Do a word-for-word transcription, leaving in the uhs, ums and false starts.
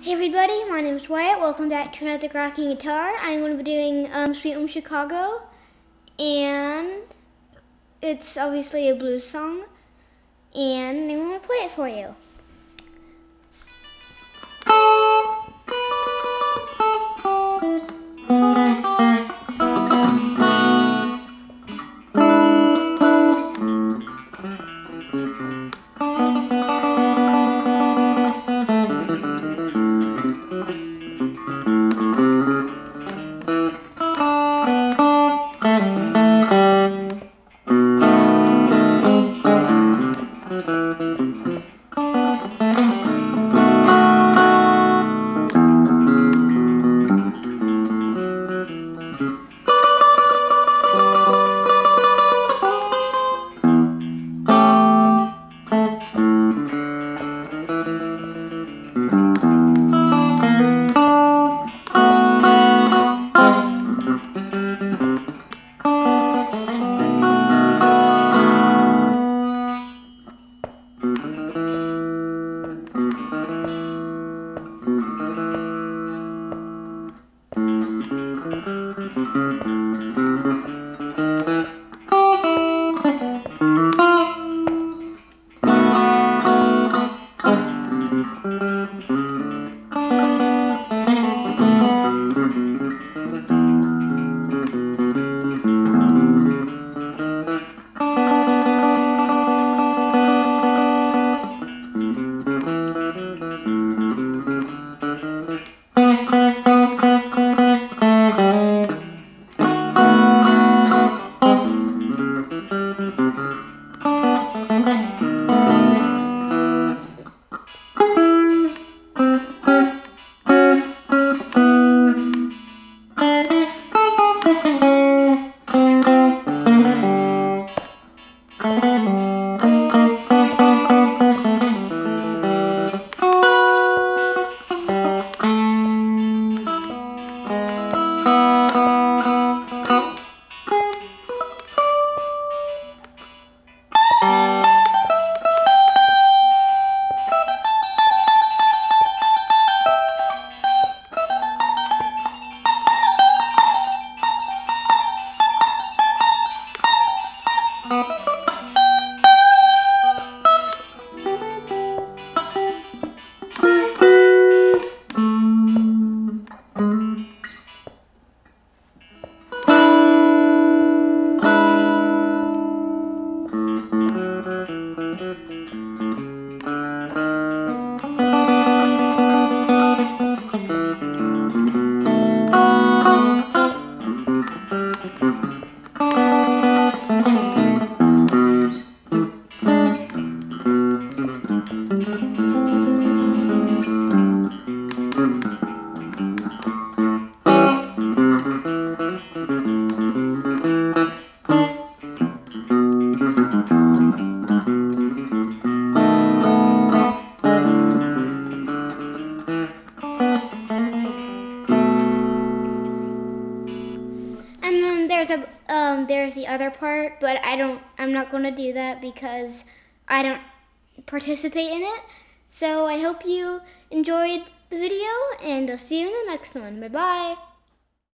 Hey everybody, my name is Wyatt. Welcome back to another rocking guitar. I'm going to be doing um, Sweet Home Chicago, and it's obviously a blues song, and I'm going to play it for you. And then there's a um, there's the other part, but I don't. I'm not going to do that because I don't participate in it. So I hope you enjoyed the video, and I'll see you in the next one. Bye bye.